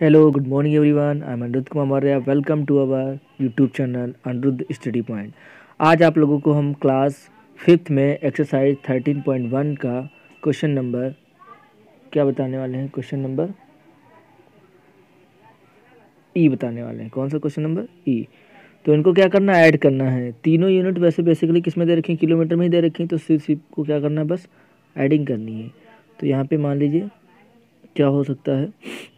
Hello, good morning everyone. I'm Anirudh Kumar Maurya. Welcome to our YouTube channel Anirudh Study Point. आज आप लोगों को हम class 5th में एक्सरसाइज 13.1 का क्वेश्चन नंबर क्या बताने वाले हैं। क्वेश्चन नंबर ई बताने वाले हैं। कौन सा क्वेश्चन नंबर ई। तो इनको क्या करना है, ऐड करना है। तीनों यूनिट वैसे बेसिकली किस में दे रखी हैं, किलोमीटर में ही दे रखी हैं। तो सिर्फ को क्या करना है, बस एडिंग करनी है। तो यहाँ पे मान लीजिए क्या हो सकता है।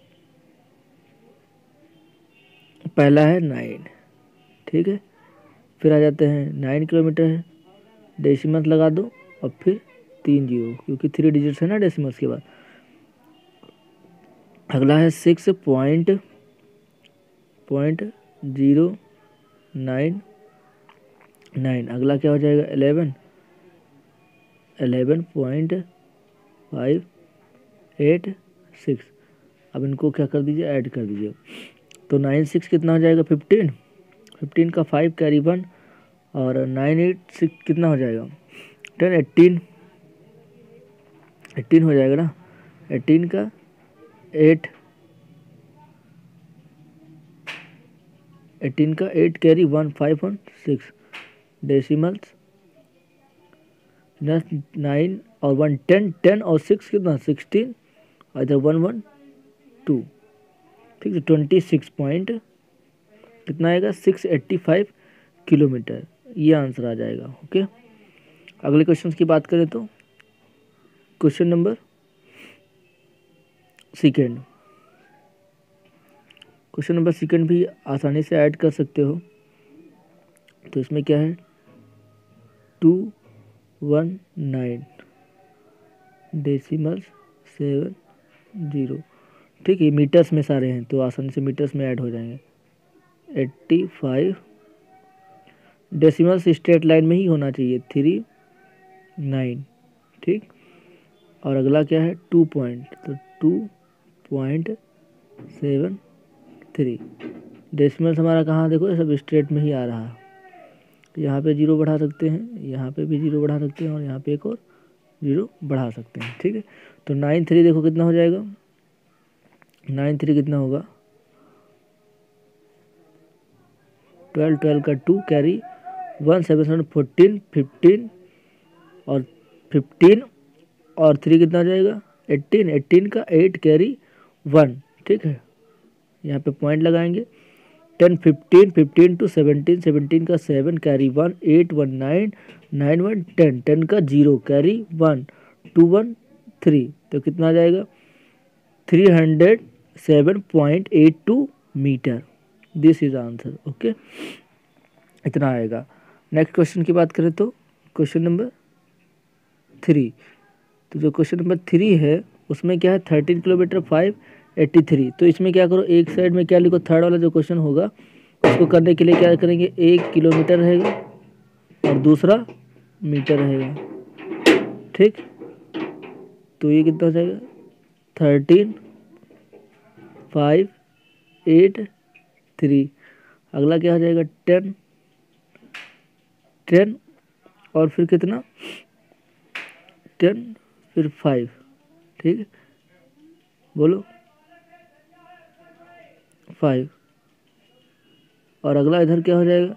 पहला है 9, ठीक है। फिर आ जाते हैं 9 किलोमीटर है, डेसिमल्स लगा दो और फिर 3 जीरो, क्योंकि 3 डिजिट्स है ना डेसिमल्स के बाद। अगला है 6.099। अगला क्या हो जाएगा 11.586। अब इनको क्या कर दीजिए, ऐड कर दीजिए। तो 9 6 कितना हो जाएगा 15। 15 का 5 कैरी 1 और 9 8 6 कितना हो जाएगा 10 18 18 हो जाएगा ना। 18 का 8 18 का 8 कैरी 1 5 1 6 डेसिमल्स 9 और 1 10 10 और 6 कितना 16 और इधर 1 1 2, ठीक है। 26 पॉइंट कितना आएगा 685 किलोमीटर, ये आंसर आ जाएगा। ओके, अगले क्वेश्चन की बात करें तो question number second. Question number second भी आसानी से ऐड कर सकते हो। तो इसमें क्या है 219 डेसिमल्स 70, ठीक है। मीटर्स में सारे हैं तो आसानी से मीटर्स में ऐड हो जाएंगे। 85 डेसिमल्स स्ट्रेट लाइन में ही होना चाहिए 39, ठीक। और अगला क्या है 2 पॉइंट, तो 2.73 डेसिमल्स हमारा कहाँ देखो ये सब स्ट्रेट में ही आ रहा है। यहाँ पे जीरो बढ़ा सकते हैं, यहाँ पे भी जीरो बढ़ा सकते हैं और यहाँ पे एक और जीरो बढ़ा सकते हैं, ठीक है। तो 9 3 देखो कितना हो जाएगा 9 3 कितना होगा 12 12 का 2 कैरी 1 7 7 14 15 और 15 और 3 कितना हो जाएगा 18 18 का 8 कैरी 1, ठीक है। यहाँ पे पॉइंट लगाएंगे। 10 15 15 टू 17 17 का 7 कैरी 1 8 1 9 9 1 10 10 का 0 कैरी 1 2 1 3, तो कितना आ जाएगा 307.82 metre. This is answer. Okay, इतना आएगा। नेक्स्ट क्वेश्चन की बात करें तो क्वेश्चन नंबर 3। तो जो क्वेश्चन नंबर 3 है उसमें क्या है 13 किलोमीटर 583। तो इसमें क्या करो, एक साइड में क्या लिखो, थर्ड वाला जो क्वेश्चन होगा उसको करने के लिए क्या करेंगे, 1 किलोमीटर रहेगा और दूसरा मीटर रहेगा, ठीक। तो ये कितना हो जाएगा 13.583। अगला क्या हो जाएगा 10 10 और फिर कितना 10 फिर 5, ठीक है। बोलो 5 और अगला इधर क्या हो जाएगा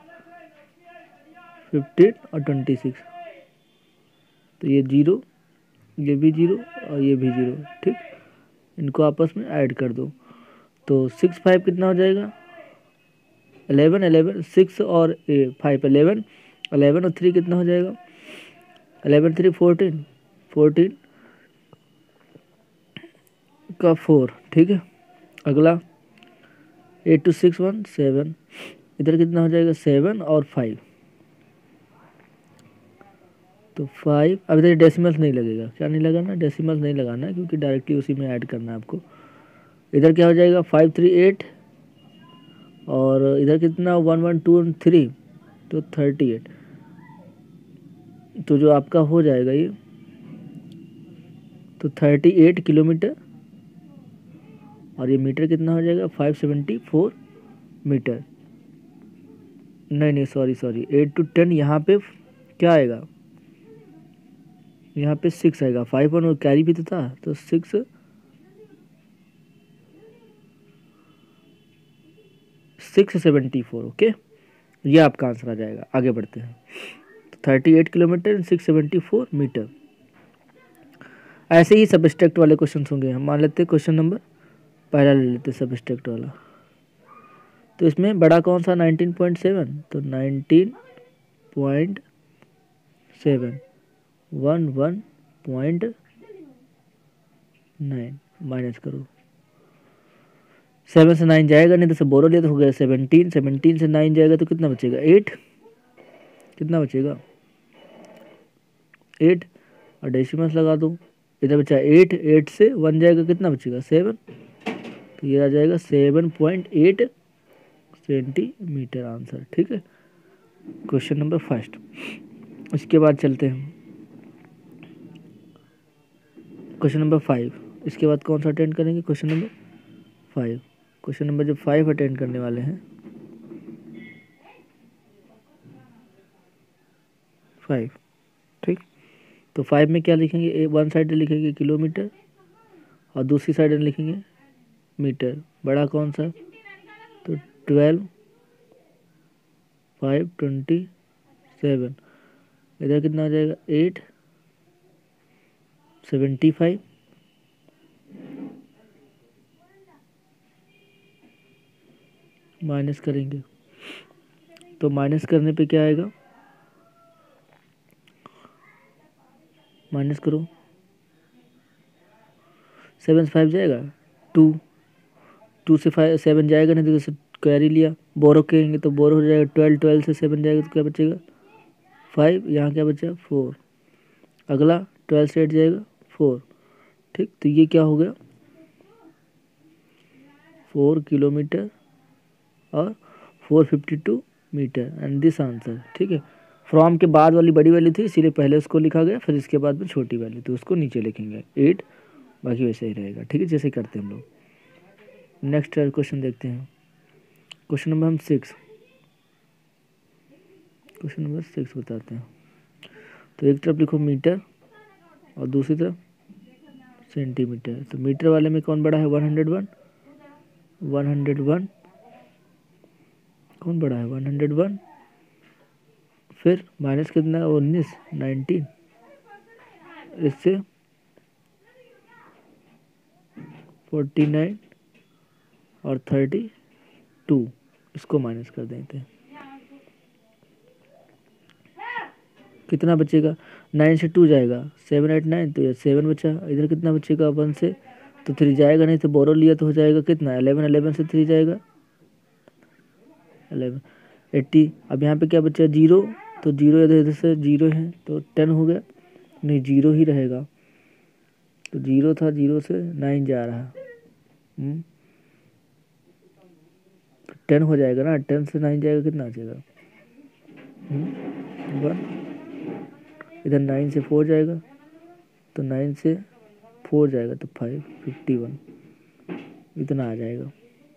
15 और 26। तो ये जीरो, ये भी जीरो और ये भी जीरो, ठीक। इनको आपस में ऐड कर दो। तो 6 5 कितना हो जाएगा 11 11 6 और 5 11 11 और 3 कितना हो जाएगा 11 3 14 14 का 4, ठीक है। अगला 8 2 6 1 7, इधर कितना हो जाएगा 7 और 5। तो 5, अब इधर डेसिमल्स नहीं लगेगा, क्या नहीं लगाना, डेसिमल्स नहीं लगाना है क्योंकि डायरेक्टली उसी में ऐड करना है आपको। इधर क्या हो जाएगा 5 3 8 और इधर कितना 1 1 2 3, तो 38। तो जो आपका हो जाएगा ये तो 38 किलोमीटर और ये मीटर कितना हो जाएगा 574 मीटर। नहीं सॉरी 8 to 10 यहाँ पे क्या आएगा, यहाँ पे 6 आएगा, 5 1 और कैरी भी तो था, तो 6 674। ओके, ये आपका आंसर आ जाएगा। आगे बढ़ते हैं। तो 38 किलोमीटर एंड 674 मीटर। ऐसे ही सबस्ट्रैक्ट वाले क्वेश्चन होंगे। हम मान लेते हैं क्वेश्चन नंबर पहला ले लेते हैं सबस्ट्रैक्ट वाला। तो इसमें बड़ा कौन सा 19.7, तो 19.7 11.9 माइनस करो। 7 से 9 जाएगा नहीं तो सब बोरो लिया तो हो गया 17। 17 से 9 जाएगा तो कितना बचेगा 8। कितना बचेगा 8 और डेसिमल्स लगा दो। इधर बचा 8। 8 से 1 जाएगा कितना बचेगा 7। तो ये आ जाएगा 7.8 सेंटीमीटर आंसर। ठीक है, क्वेश्चन नंबर फर्स्ट। इसके बाद चलते हैं क्वेश्चन नंबर 5। इसके बाद कौन सा अटेंड करेंगे क्वेश्चन नंबर 5। क्वेश्चन नंबर जब 5 अटेंड करने वाले हैं 5। ठीक, तो 5 में क्या लिखेंगे, वन साइड लिखेंगे किलोमीटर और दूसरी साइड लिखेंगे मीटर। बड़ा कौन सा, तो 12 5 27। इधर कितना आ जाएगा 8 75 माइनस करेंगे। तो माइनस करने पे क्या आएगा, माइनस करो 7 से 5 जाएगा 2। 2 से 5 7 जाएगा नहीं तो जैसे कैरी लिया, बोरो करेंगे तो बोरो हो जाएगा 12। 12 से 7 जाएगा तो क्या बचेगा 5। यहाँ क्या बचा 4। अगला 12 से 8 जाएगा 4। ठीक, तो ये क्या हो गया 4 किलोमीटर और 452 मीटर एंड दिस आंसर। ठीक है, फ्रॉम के बाद वाली बड़ी वैल्यू थी इसीलिए पहले उसको लिखा गया, फिर इसके बाद में छोटी वैल्यू थी उसको नीचे लिखेंगे 8। बाकी वैसे ही रहेगा। ठीक है, जैसे करते हैं हम लोग। नेक्स्ट क्वेश्चन देखते हैं। क्वेश्चन नंबर हम 6, क्वेश्चन नंबर 6 बताते हैं। तो एक तरफ लिखो मीटर और दूसरी तरफ सेंटीमीटर। तो मीटर वाले में कौन बड़ा है 101। 101 कौन बड़ा है 101। फिर माइनस कितना 19 19। इससे 49 और 32 इसको माइनस कर देते हैं। कितना बचेगा 9 से 2 जाएगा 7 8 9। तो ये 7 बचा। इधर कितना बचेगा 1 से तो 3 जाएगा नहीं तो बोरो लिया तो हो जाएगा कितना 11। 11 से 3 जाएगा 11 80। अब यहाँ पे क्या बचा 0। तो 0 इधर इधर से 0 है तो 10 हो गया, नहीं 0 ही रहेगा। तो 0 था, 0 से 9 जा रहा 10 हो जाएगा ना। 10 से 9 जाएगा कितना आ जाएगा 1। इधर 9 से 4 जाएगा तो 9 से 4 जाएगा तो 5 51 इतना आ जाएगा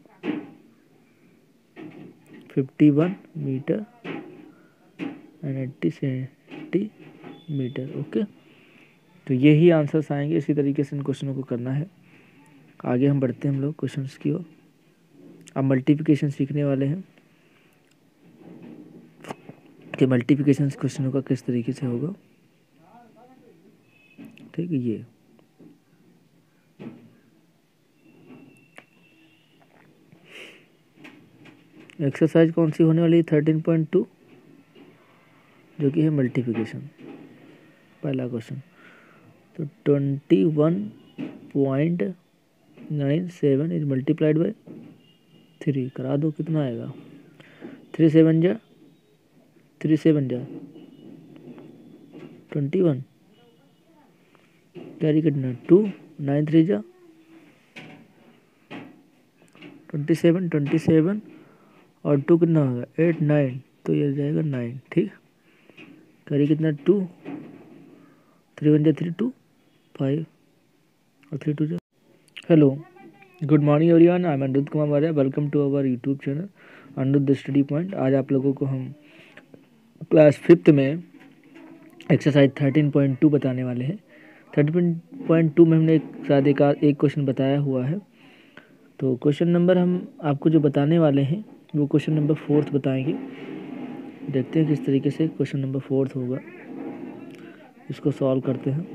51 मीटर एंड 80 सेंटीमीटर। ओके, तो यही आंसर्स आएंगे। इसी तरीके से इन क्वेश्चनों को करना है। आगे हम बढ़ते हैं हम लोग क्वेश्चंस की ओर। अब मल्टीप्लिकेशन सीखने वाले हैं कि मल्टीप्लिकेशन क्वेश्चनों का किस तरीके से होगा। ठीक है, ये एक्सरसाइज कौन सी होने वाली है 13.2 जो कि है मल्टीप्लिकेशन। पहला क्वेश्चन, तो 21.97 इज मल्टीप्लाइड बाय 3 करा दो कितना आएगा 3 7 जा 3 7 जा 21 कैरी कितना 2 9 3 जा 27 27 और 2 कितना होगा 8 9 तो ये जाएगा 9। ठीक, कैरी कितना 2 3 1 जा 3 2 5 और 3 2 जा। Hello, good morning everyone, I am Anirudh Kumar Maurya. Welcome to our YouTube channel Anirudh study point. आज आप लोगों को हम क्लास 5th में एक्सरसाइज 13.2 बताने वाले हैं। 13.2 में हमने शायद एक क्वेश्चन बताया हुआ है। तो क्वेश्चन नंबर हम आपको जो बताने वाले हैं वो क्वेश्चन नंबर 4 बताएंगे। देखते हैं किस तरीके से क्वेश्चन नंबर 4 होगा, इसको सॉल्व करते हैं।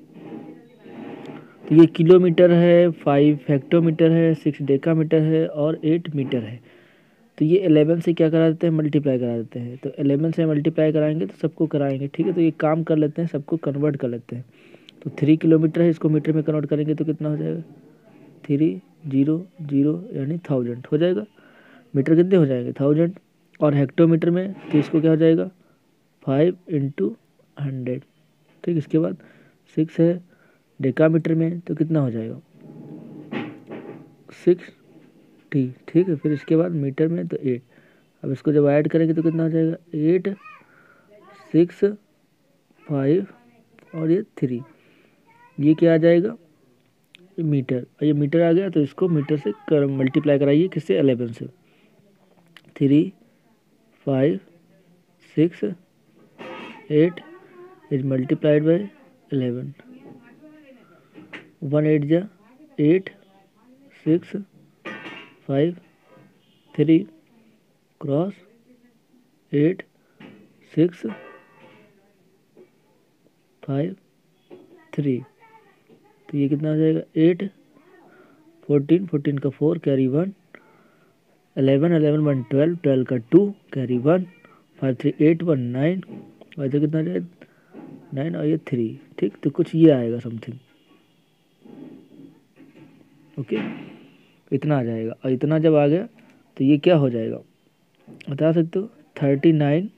तो ये किलोमीटर है, 5 हेक्टोमीटर है, 6 डेकामीटर है और 8 मीटर है। तो ये 11 से क्या करा देते हैं, मल्टीप्लाई करा देते हैं। तो 11 से मल्टीप्लाई कराएंगे तो सबको कराएंगे, ठीक है। तो ये काम कर लेते हैं, सबको कन्वर्ट कर लेते हैं। तो 3 किलोमीटर है, इसको मीटर में कन्वर्ट करेंगे तो कितना हो जाएगा, 300 यानी 1000 हो जाएगा। मीटर कितने हो जाएंगे, 1000। और हेक्टोमीटर में तो इसको क्या हो जाएगा, 5 × 100, ठीक। इसके बाद 6 है डेकामीटर में, तो कितना हो जाएगा, 60, ठीक है। फिर इसके बाद मीटर में तो 8। अब इसको जब ऐड करेंगे तो कितना हो जाएगा, 8, 6, 5 और ये 3, ये क्या आ जाएगा, मीटर। और ये मीटर आ गया तो इसको मीटर से मल्टीप्लाई कराइए, किससे, 11 से। 3, 5, 6, 8 इज मल्टीप्लाइड बाई 11। 1 8 जा 8, 6, 5, 3 क्रॉस 8, 6, 5, 3। तो ये कितना हो जाएगा, 8, 14, 14 का 4 कैरी 1, 11, 11 1 12, 12 का 2 कैरी 1, 5 3 8 1 9, और इधर कितना जाएगा, 9 और ये 3, ठीक। तो कुछ ये आएगा समथिंग, ओके। इतना आ जाएगा। और इतना जब आ गया तो ये क्या हो जाएगा, बता सकते हो, 39,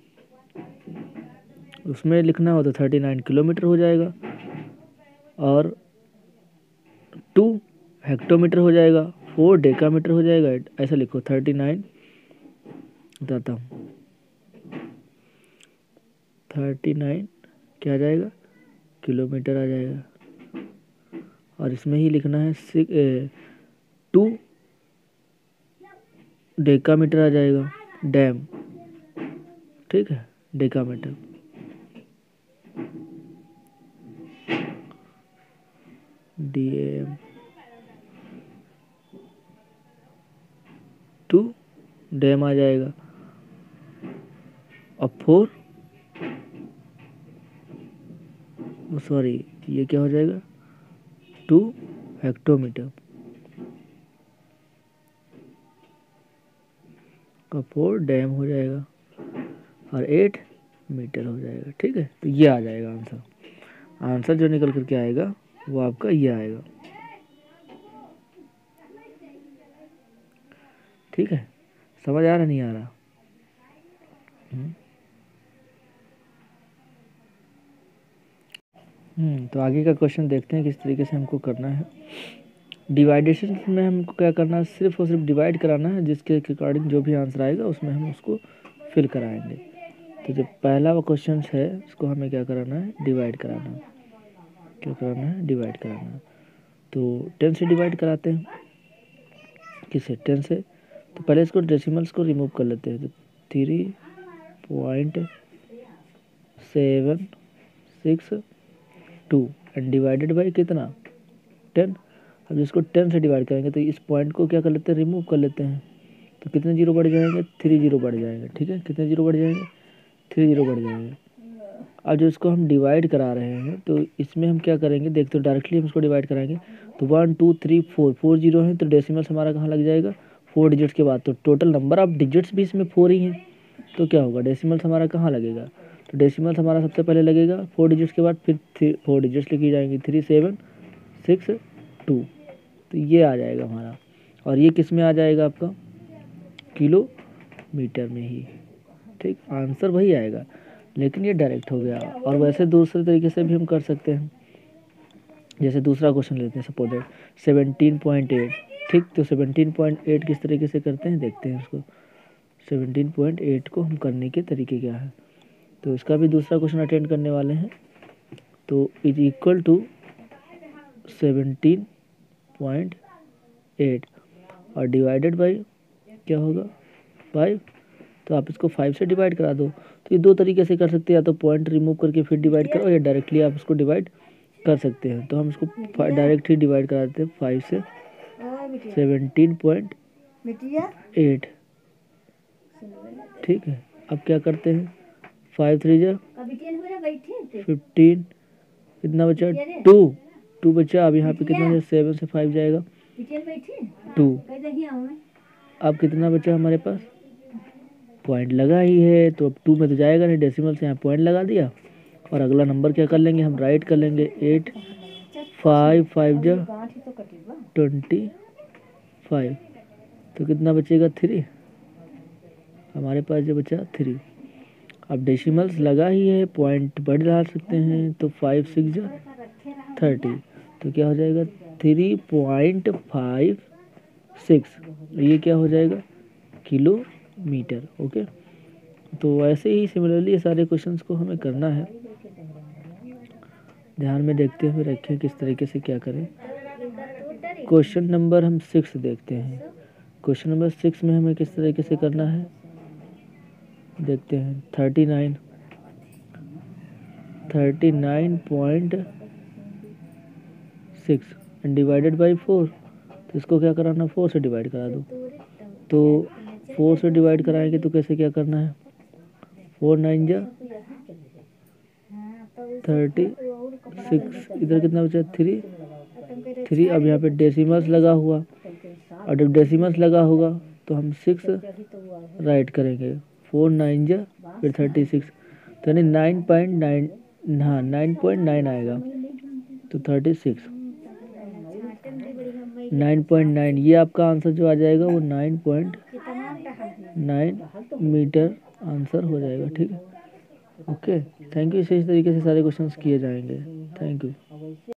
उसमें लिखना हो तो 39 किलोमीटर हो जाएगा। और 2 हेक्टोमीटर हो जाएगा, 4 डेकामीटर हो जाएगा। ऐसा लिखो 39, बताता हूँ, 39 क्या आ जाएगा, किलोमीटर आ जाएगा। और इसमें ही लिखना है 2 डेकामीटर आ जाएगा, डैम, ठीक है, डेकामीटर। DM 2 डैम आ जाएगा। और 4, सॉरी ये क्या हो जाएगा, 2 हेक्टोमीटर का 4 डैम हो जाएगा। और 8 मीटर हो जाएगा, ठीक है। तो ये आ जाएगा आंसर। आंसर जो निकल करके आएगा वो आपका ये आएगा, ठीक है। समझ आ रहा नहीं आ रहा, तो आगे का क्वेश्चन देखते हैं किस तरीके से हमको करना है। डिवाइडेशन में हमको क्या करना है, सिर्फ और सिर्फ डिवाइड कराना है, जिसके अकॉर्डिंग जो भी आंसर आएगा उसमें हम उसको फिल कराएंगे। तो जो पहला वो क्वेश्चन है इसको हमें क्या कराना है, डिवाइड कराना है। क्या कराना है, डिवाइड कराना है। तो 10 से डिवाइड कराते हैं, किसे, 10 से। तो पहले इसको डेसिमल्स को रिमूव कर लेते हैं। तो 3.762 एंड डिवाइडेड बाई कितना, 10। अब इसको 10 से डिवाइड करेंगे तो इस पॉइंट को क्या कर लेते हैं, रिमूव कर लेते हैं। तो कितने जीरो बढ़ जाएंगे, 3 जीरो बढ़ जाएंगे, ठीक है। कितने जीरो बढ़ जाएंगे, 3 जीरो बढ़ जाएंगे। अब जो इसको हम डिवाइड करा रहे हैं तो इसमें हम क्या करेंगे, देखते हो, डायरेक्टली हम इसको डिवाइड कराएंगे। तो 1 2 3 4 जीरो है, तो डेसिमल्स हमारा कहाँ लग जाएगा, 4 डिजिट्स के बाद। तो टोटल नंबर ऑफ डिजिट्स भी इसमें 4 ही हैं, तो क्या होगा, डेसिमल्स हमारा कहाँ लगेगा। तो डेसिमल्स हमारा सबसे पहले लगेगा 4 डिजिट्स के बाद, फिर 4 डिजिट्स लिखी जाएंगी, 3 7 6 2। तो ये आ जाएगा हमारा। और ये किस में आ जाएगा आपका, किलोमीटर में ही, ठीक। आंसर वही आएगा, लेकिन ये डायरेक्ट हो गया। और वैसे दूसरे तरीके से भी हम कर सकते हैं। जैसे दूसरा क्वेश्चन लेते हैं, सपोज 17.8, ठीक। तो 17.8 किस तरीके से करते हैं, देखते हैं उसको। 17.8 को हम करने के तरीके क्या है, तो इसका भी दूसरा क्वेश्चन अटेंड करने वाले हैं। तो इज इक्वल टू 17.8 और डिवाइडेड बाई क्या होगा, 5। तो आप इसको 5 से डिवाइड करा दो। तो ये दो तरीके से कर सकते हैं, या तो पॉइंट रिमूव करके फिर डिवाइड करो, या डायरेक्टली आप इसको डिवाइड कर सकते हैं। तो हम इसको डायरेक्ट ही डिवाइड करा देते हैं 5 से। 17.8 ठीक है, अब क्या करते हैं, 5 3 जा 15, कितना बचा 2 बचा। अब यहाँ पे कितना 7 से 5 जाएगा 2। अब कितना बचा हमारे पास, पॉइंट लगा ही है तो अब 2 में तो जाएगा नहीं, डेसिमल से यहाँ पॉइंट लगा दिया। और अगला नंबर क्या कर लेंगे, हम राइट कर लेंगे 8 5 5 जा 25, तो कितना बचेगा 3, हमारे पास जो बचा 3। अब डेसिमल्स लगा ही है, पॉइंट बढ़ डाल सकते हैं, तो 5 6 जा 30, तो क्या हो जाएगा 3.56, ये क्या हो जाएगा किलोमीटर। ओके, तो ऐसे ही सिमिलरली सारे क्वेश्चंस को हमें करना है। ध्यान में देखते हुए रखें किस तरीके से क्या करें। क्वेश्चन नंबर हम 6 देखते हैं। क्वेश्चन नंबर 6 में हमें किस तरीके से करना है देखते हैं। 39.6 डिवाइडेड बाई 4, तो इसको क्या कराना, 4 से डिवाइड करा दो। तो 4 से डिवाइड कराएंगे तो कैसे क्या करना है, 4 9 जा 36, इधर कितना बचा 3। अब यहाँ पे डेसिमल्स लगा हुआ, और जब डेसिमल्स लगा होगा तो हम 6 राइट करेंगे, 4 9 जा फिर 36, तो यानी 9.9, हाँ 9.9 आएगा, तो 36 9.9, ये आपका आंसर जो आ जाएगा वो 9.9 मीटर आंसर हो जाएगा। ठीक है, ओके, थैंक यू। इसी तरीके से सारे क्वेश्चंस किए जाएंगे। Thank you.